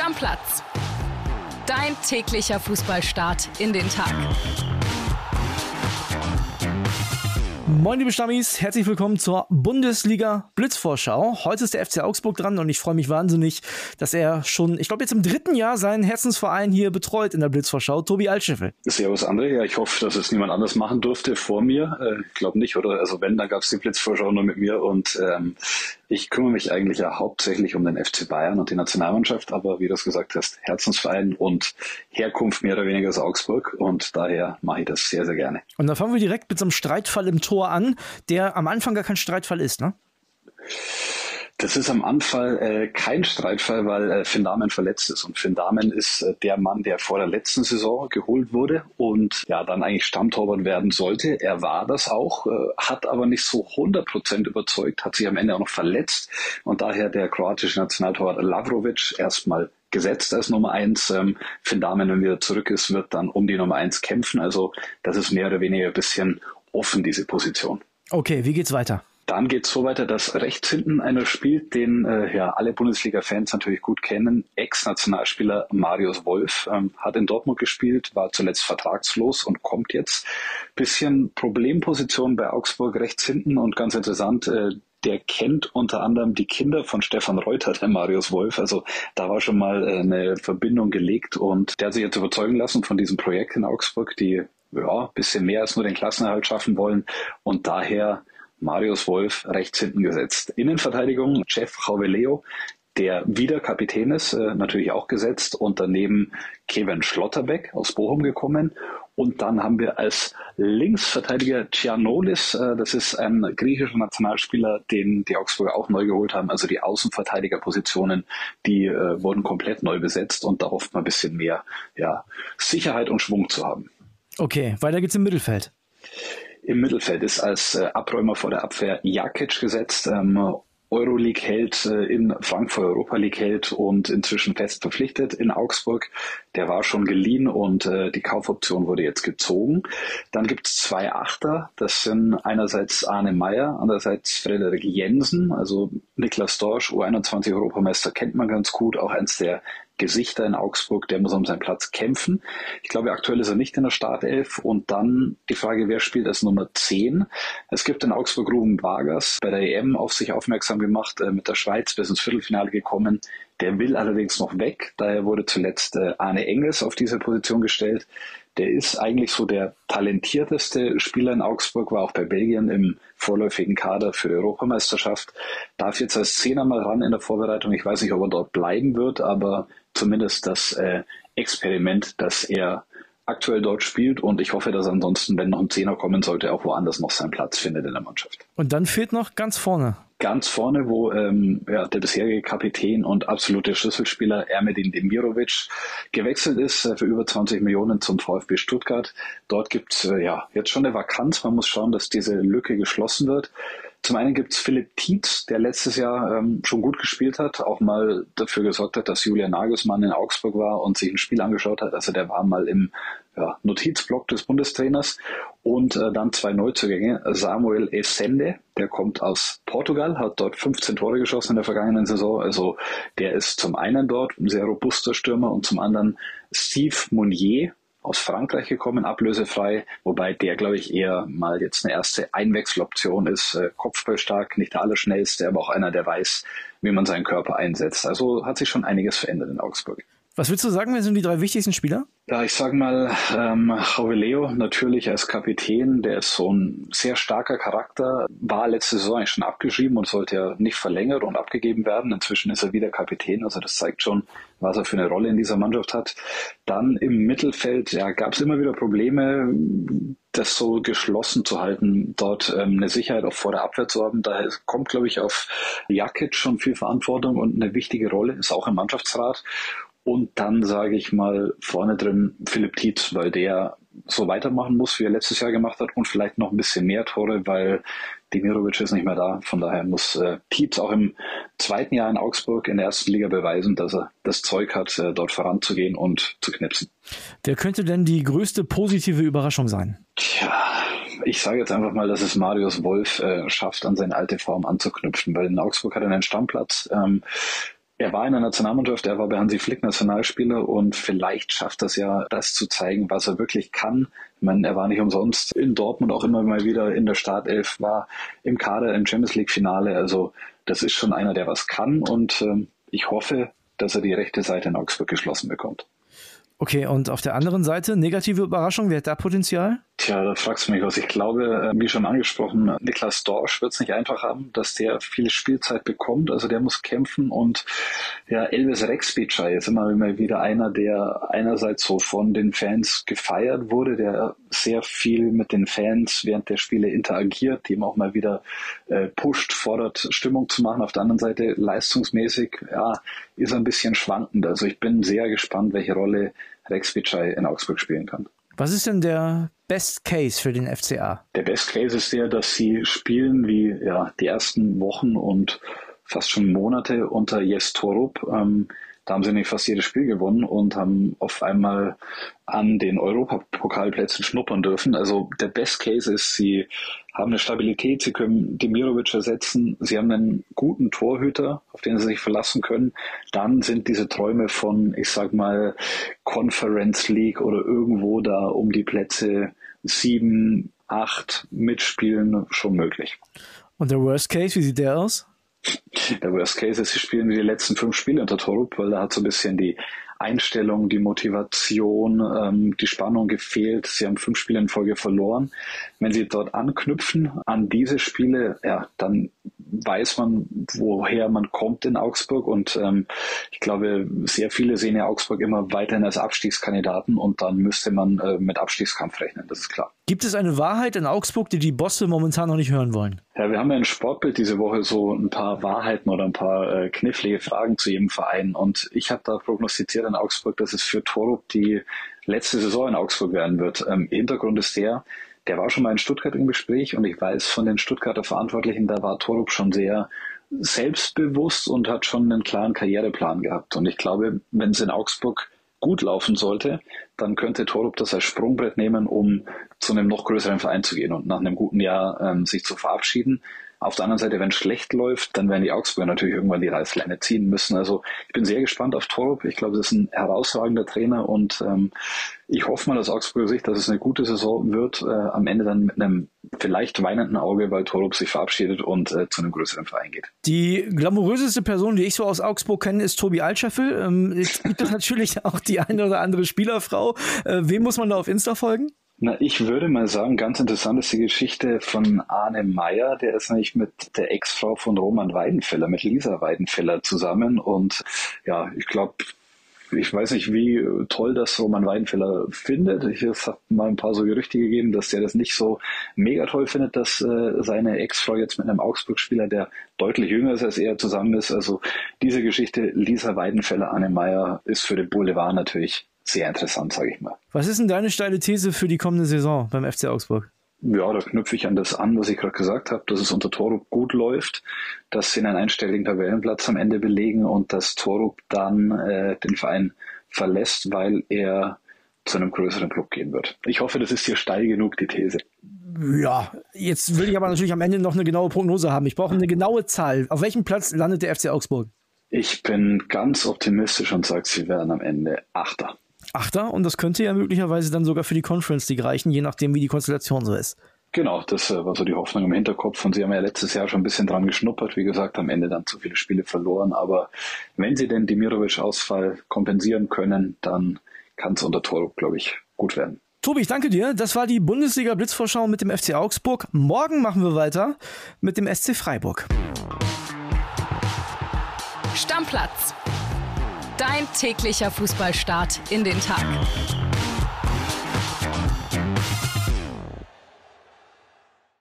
Stammplatz. Dein täglicher Fußballstart in den Tag. Moin liebe Stammis, herzlich willkommen zur Bundesliga Blitzvorschau. Heute ist der FC Augsburg dran und ich freue mich wahnsinnig, dass er schon, ich glaube jetzt im 3. Jahr seinen Herzensverein hier betreut in der Blitzvorschau, Tobi Altscheffel. Servus André, ja, ich hoffe, dass es niemand anders machen durfte vor mir. Ich glaube nicht, oder? Also wenn, dann gab es die Blitzvorschau nur mit mir und ich kümmere mich eigentlich ja hauptsächlich um den FC Bayern und die Nationalmannschaft, aber wie du es gesagt hast, Herzensverein und Herkunft mehr oder weniger aus Augsburg und daher mache ich das sehr, sehr gerne. Und dann fangen wir direkt mit so einem Streitfall im Tor an, der am Anfang gar kein Streitfall ist, ne? Das ist am Anfang kein Streitfall, weil Finn Dahmen verletzt ist. Und Finn Dahmen ist der Mann, der vor der letzten Saison geholt wurde und ja dann eigentlich Stammtorwart werden sollte. Er war das auch, hat aber nicht so 100% überzeugt, hat sich am Ende auch noch verletzt. Und daher der kroatische Nationaltorwart Lavrovic erstmal gesetzt als Nummer 1. Finn Dahmen, wenn er wieder zurück ist, wird dann um die Nummer 1 kämpfen. Also das ist mehr oder weniger ein bisschen offen, diese Position. Okay, wie geht's weiter? Dann geht es so weiter, dass rechts hinten einer spielt, den alle Bundesliga-Fans natürlich gut kennen. Ex-Nationalspieler Marius Wolf hat in Dortmund gespielt, war zuletzt vertragslos und kommt jetzt. Bisschen Problemposition bei Augsburg rechts hinten und ganz interessant, der kennt unter anderem die Kinder von Stefan Reuter, der Marius Wolf. Also da war schon mal eine Verbindung gelegt und der hat sich jetzt überzeugen lassen von diesem Projekt in Augsburg, die ja bisschen mehr als nur den Klassenerhalt schaffen wollen und daher Marius Wolf rechts hinten gesetzt. Innenverteidigung Jeff Chauveleo, der wieder Kapitän ist, natürlich auch gesetzt und daneben Kevin Schlotterbeck aus Bochum gekommen. Und dann haben wir als Linksverteidiger Giannolis, das ist ein griechischer Nationalspieler, den die Augsburger auch neu geholt haben. Also die Außenverteidigerpositionen, die wurden komplett neu besetzt und da hofft man ein bisschen mehr Sicherheit und Schwung zu haben. Okay, weiter geht's im Mittelfeld. Im Mittelfeld ist als Abräumer vor der Abwehr Jakic gesetzt, Euroleague-Held in Frankfurt, Europa League-Held und inzwischen fest verpflichtet in Augsburg. Der war schon geliehen und die Kaufoption wurde jetzt gezogen. Dann gibt es 2 Achter, das sind einerseits Arne Meyer, andererseits Frederik Jensen, also Niklas Dorsch, U21-Europameister kennt man ganz gut, auch eins der Gesichter in Augsburg, der muss um seinen Platz kämpfen. Ich glaube, aktuell ist er nicht in der Startelf. Und dann die Frage, wer spielt als Nummer 10? Es gibt in Augsburg Ruben Vargas, bei der EM auf sich aufmerksam gemacht, mit der Schweiz bis ins Viertelfinale gekommen. Der will allerdings noch weg. Daher wurde zuletzt Arne Engels auf diese Position gestellt. Der ist eigentlich so der talentierteste Spieler in Augsburg, war auch bei Belgien im vorläufigen Kader für die Europameisterschaft. Darf jetzt als Zehner mal ran in der Vorbereitung. Ich weiß nicht, ob er dort bleiben wird, aber zumindest das Experiment, dass er aktuell dort spielt und ich hoffe, dass ansonsten, wenn noch ein Zehner kommen sollte, auch woanders noch seinen Platz findet in der Mannschaft. Und dann fehlt noch ganz vorne. Ganz vorne, wo der bisherige Kapitän und absolute Schlüsselspieler Ermedin Demirovic gewechselt ist für über 20 Millionen zum VfB Stuttgart. Dort gibt es jetzt schon eine Vakanz. Man muss schauen, dass diese Lücke geschlossen wird. Zum einen gibt es Philipp Tietz, der letztes Jahr schon gut gespielt hat, auch mal dafür gesorgt hat, dass Julian Nagelsmann in Augsburg war und sich ein Spiel angeschaut hat. Also der war mal im Notizblock des Bundestrainers. Und dann 2 Neuzugänge. Samuel Essende, der kommt aus Portugal, hat dort 15 Tore geschossen in der vergangenen Saison. Also der ist zum einen dort ein sehr robuster Stürmer und zum anderen Steve Mounier, aus Frankreich gekommen, ablösefrei, wobei der, glaube ich, eher mal jetzt eine erste Einwechseloption ist. Kopfballstark, nicht der Allerschnellste, aber auch einer, der weiß, wie man seinen Körper einsetzt. Also hat sich schon einiges verändert in Augsburg. Was willst du sagen, wer sind die 3 wichtigsten Spieler? Ja, ich sage mal, Chauveleo natürlich als Kapitän, der ist so ein sehr starker Charakter, war letzte Saison eigentlich schon abgeschrieben und sollte ja nicht verlängert und abgegeben werden. Inzwischen ist er wieder Kapitän, also das zeigt schon, was er für eine Rolle in dieser Mannschaft hat. Dann im Mittelfeld, gab es immer wieder Probleme, das so geschlossen zu halten, dort eine Sicherheit auch vor der Abwehr zu haben. Daher kommt, glaube ich, auf Jakic schon viel Verantwortung und eine wichtige Rolle, ist auch im Mannschaftsrat. Und dann sage ich mal vorne drin Philipp Tietz, weil der so weitermachen muss, wie er letztes Jahr gemacht hat und vielleicht noch ein bisschen mehr Tore, weil Demirovic ist nicht mehr da. Von daher muss Tietz auch im 2. Jahr in Augsburg in der 1. Liga beweisen, dass er das Zeug hat, dort voranzugehen und zu knipsen. Wer könnte denn die größte positive Überraschung sein? Tja, ich sage jetzt einfach mal, dass es Marius Wolf schafft, an seine alte Form anzuknüpfen, weil in Augsburg hat er einen Stammplatz. Er war in der Nationalmannschaft, er war bei Hansi Flick Nationalspieler und vielleicht schafft das ja, das zu zeigen, was er wirklich kann. Ich meine, er war nicht umsonst in Dortmund auch immer mal wieder in der Startelf, war im Kader im Champions-League-Finale. Also das ist schon einer, der was kann und ich hoffe, dass er die rechte Seite in Augsburg geschlossen bekommt. Okay, und auf der anderen Seite, negative Überraschung, wer hat da Potenzial? Tja, da fragst du mich was. Ich glaube, wie schon angesprochen, Niklas Dorsch wird es nicht einfach haben, dass der viel Spielzeit bekommt. Also der muss kämpfen und ja, Elvis Rexbicay ist immer wieder einer, der einerseits so von den Fans gefeiert wurde, der sehr viel mit den Fans während der Spiele interagiert, die ihm auch mal wieder pusht, fordert, Stimmung zu machen. Auf der anderen Seite leistungsmäßig, ja, ist er ein bisschen schwankend. Also ich bin sehr gespannt, welche Rolle Rexbicay in Augsburg spielen kann. Was ist denn der Best Case für den FCA? Der Best Case ist der, dass sie spielen wie die ersten Wochen und fast schon Monate unter Jes Torup. Da haben sie nicht fast jedes Spiel gewonnen und haben auf einmal an den Europapokalplätzen schnuppern dürfen. Also der Best Case ist, sie haben eine Stabilität, sie können Demirovic ersetzen, sie haben einen guten Torhüter, auf den sie sich verlassen können. Dann sind diese Träume von, ich sag mal, Conference League oder irgendwo da um die Plätze 7, 8 mitspielen schon möglich. Und der Worst Case, wie sieht der aus? Der Worst Case ist, sie spielen wie die letzten 5 Spiele unter Torup, weil da hat so ein bisschen die Einstellung, die Motivation, die Spannung gefehlt. Sie haben 5 Spiele in Folge verloren. Wenn sie dort anknüpfen an diese Spiele, ja, dann weiß man, woher man kommt in Augsburg und ich glaube, sehr viele sehen ja Augsburg immer weiterhin als Abstiegskandidaten und dann müsste man mit Abstiegskampf rechnen, das ist klar. Gibt es eine Wahrheit in Augsburg, die die Bosse momentan noch nicht hören wollen? Ja, wir haben ja in Sportbild diese Woche so ein paar Wahrheiten oder ein paar knifflige Fragen zu jedem Verein und ich habe da prognostiziert in Augsburg, dass es für Torup die letzte Saison in Augsburg werden wird. Hintergrund ist der war schon mal in Stuttgart im Gespräch und ich weiß von den Stuttgarter Verantwortlichen, da war Torup schon sehr selbstbewusst und hat schon einen klaren Karriereplan gehabt. Und ich glaube, wenn es in Augsburg gut laufen sollte, dann könnte Torup das als Sprungbrett nehmen, um zu einem noch größeren Verein zu gehen und nach einem guten Jahr sich zu verabschieden. Auf der anderen Seite, wenn es schlecht läuft, dann werden die Augsburger natürlich irgendwann die Reißleine ziehen müssen. Also ich bin sehr gespannt auf Torup. Ich glaube, das ist ein herausragender Trainer und ich hoffe mal aus Augsburger Sicht, dass es eine gute Saison wird. Am Ende dann mit einem vielleicht weinenden Auge, weil Torup sich verabschiedet und zu einem größeren Verein geht. Die glamouröseste Person, die ich so aus Augsburg kenne, ist Tobi Altscheffel. Jetzt gibt es natürlich auch die eine oder andere Spielerfrau. Wem muss man da auf Insta folgen? Na, ich würde mal sagen, ganz interessant ist die Geschichte von Arne Meyer. Der ist nämlich mit der Ex-Frau von Roman Weidenfeller, mit Lisa Weidenfeller zusammen. Und ja, ich glaube, ich weiß nicht, wie toll das Roman Weidenfeller findet. Es hat mal ein paar so Gerüchte gegeben, dass der das nicht so mega toll findet, dass seine Ex-Frau jetzt mit einem Augsburg-Spieler, der deutlich jünger ist als er, zusammen ist. Also diese Geschichte Lisa Weidenfeller, Arne Meyer, ist für den Boulevard natürlich sehr interessant, sage ich mal. Was ist denn deine steile These für die kommende Saison beim FC Augsburg? Ja, da knüpfe ich an das an, was ich gerade gesagt habe, dass es unter Torup gut läuft, dass sie einen einstelligen Tabellenplatz am Ende belegen und dass Torup dann den Verein verlässt, weil er zu einem größeren Club gehen wird. Ich hoffe, das ist hier steil genug, die These. Ja, jetzt will ich aber natürlich am Ende noch eine genaue Prognose haben. Ich brauche eine genaue Zahl. Auf welchem Platz landet der FC Augsburg? Ich bin ganz optimistisch und sage, sie werden am Ende Achter. Achter? Und das könnte ja möglicherweise dann sogar für die Conference League reichen, je nachdem, wie die Konstellation so ist. Genau, das war so die Hoffnung im Hinterkopf und sie haben ja letztes Jahr schon ein bisschen dran geschnuppert. Wie gesagt, am Ende dann zu viele Spiele verloren. Aber wenn sie den Demirovic-Ausfall kompensieren können, dann kann es unter Torup, glaube ich, gut werden. Tobi, ich danke dir. Das war die Bundesliga-Blitzvorschau mit dem FC Augsburg. Morgen machen wir weiter mit dem SC Freiburg. Stammplatz. Dein täglicher Fußballstart in den Tag.